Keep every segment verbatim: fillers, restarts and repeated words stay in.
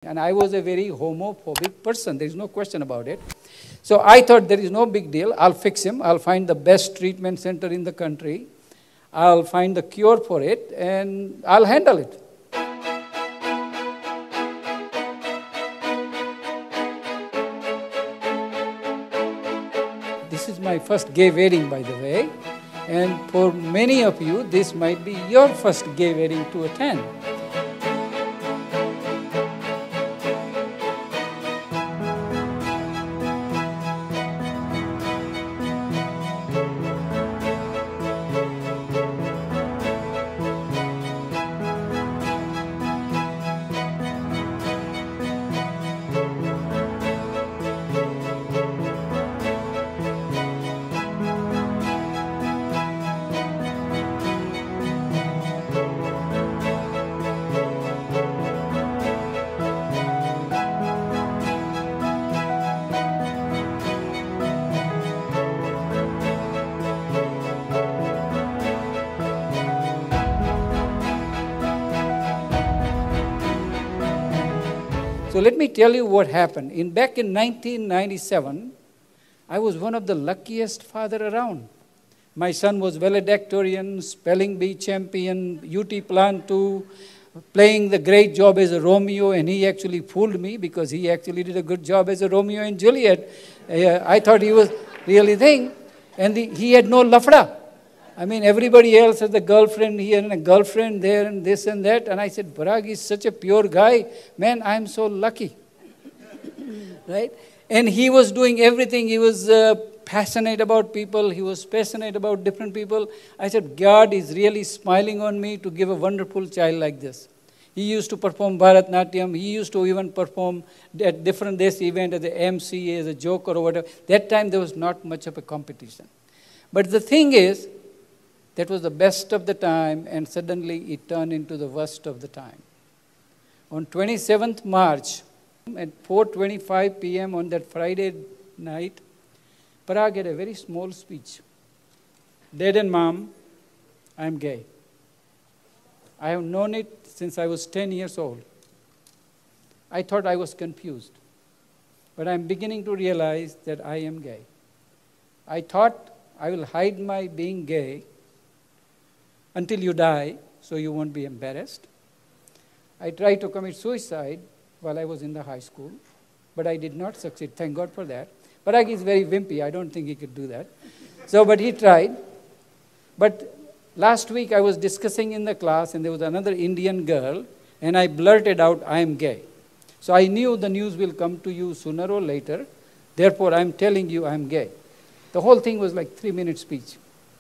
And I was a very homophobic person. There is no question about it. So I thought there is no big deal. I'll fix him. I'll find the best treatment center in the country. I'll find the cure for it, and I'll handle it. This is my first gay wedding, by the way. And for many of you, this might be your first gay wedding to attend. So let me tell you what happened. In, back in nineteen ninety-seven, I was one of the luckiest father around. My son was valedictorian, spelling bee champion, U T Plan two, playing the great job as a Romeo, and he actually fooled me because he actually did a good job as a Romeo and Juliet. Uh, I thought he was really thing, and the, he had no lafda. I mean, everybody else has a girlfriend here and a girlfriend there and this and that. And I said, Parag is such a pure guy. Man, I'm so lucky. Right? And he was doing everything. He was uh, passionate about people. He was passionate about different people. I said, God is really smiling on me to give a wonderful child like this. He used to perform Bharatnatyam. He used to even perform at different this event as an M C, as a joker or whatever. That time there was not much of a competition. But the thing is, that was the best of the time, and suddenly it turned into the worst of the time. On twenty-seventh March, at four twenty-five p m on that Friday night, Parag had a very small speech. Dad and Mom, I'm gay. I have known it since I was ten years old. I thought I was confused, but I'm beginning to realize that I am gay. I thought I will hide my being gay until you die, so you won't be embarrassed. I tried to commit suicide while I was in the high school, but I did not succeed. Thank God for that. Parag is very wimpy. I don't think he could do that. So, but he tried. But last week I was discussing in the class, and there was another Indian girl, and I blurted out, I am gay. So I knew the news will come to you sooner or later. Therefore, I'm telling you I'm gay. The whole thing was like three-minute speech.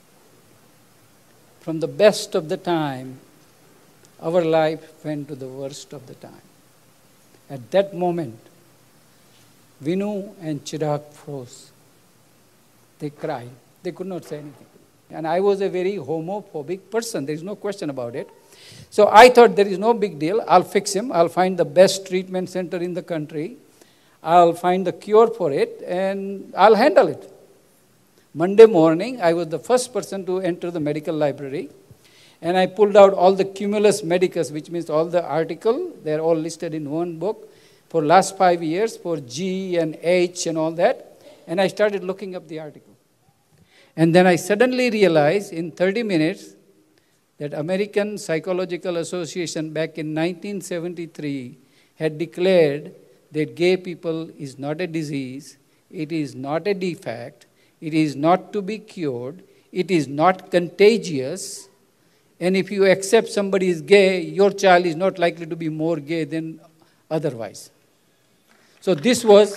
From the best of the time, our life went to the worst of the time. At that moment, Vinu and Chirag froze. They cried. They could not say anything. And I was a very homophobic person. There is no question about it. So I thought there is no big deal. I'll fix him. I'll find the best treatment center in the country. I'll find the cure for it, and I'll handle it. Monday morning, I was the first person to enter the medical library, and I pulled out all the Cumulus Medicus, which means all the articles. They're all listed in one book for last five years for G and H and all that, and I started looking up the article. And then I suddenly realized in thirty minutes that American Psychological Association back in nineteen seventy-three had declared that gay people is not a disease, it is not a defect, it is not to be cured, it is not contagious, and if you accept somebody is gay, your child is not likely to be more gay than otherwise. So this was,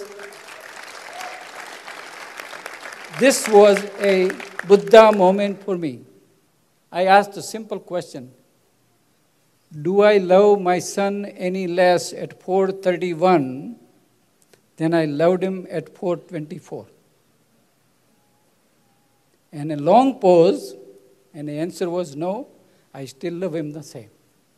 this was a Buddha moment for me. I asked a simple question. Do I love my son any less at four thirty-one than I loved him at four twenty-four? And a long pause, and the answer was no, I still love him the same.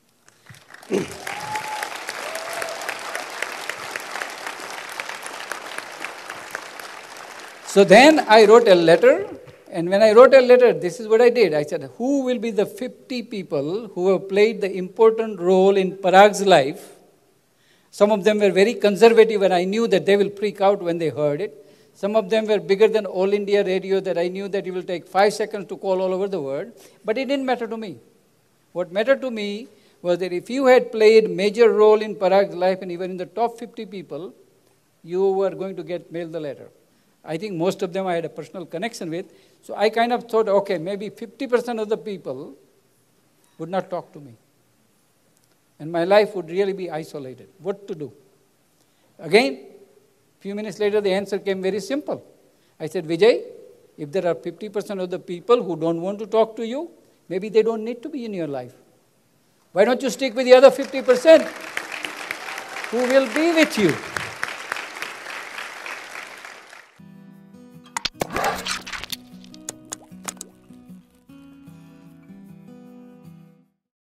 So then I wrote a letter, and when I wrote a letter, this is what I did. I said, who will be the fifty people who have played the important role in Parag's life Some of them were very conservative, and I knew that they will freak out when they heard it. Some of them were bigger than All India Radio, that I knew that it will take five seconds to call all over the world. But it didn't matter to me. What mattered to me was that if you had played major role in Parag's life and even in the top fifty people, you were going to get mailed the letter. I think most of them I had a personal connection with. So I kind of thought, okay, maybe fifty percent of the people would not talk to me. And my life would really be isolated. What to do? Again, a few minutes later, the answer came very simple. I said, Vijay, if there are fifty percent of the people who don't want to talk to you, maybe they don't need to be in your life. Why don't you stick with the other fifty percent who will be with you?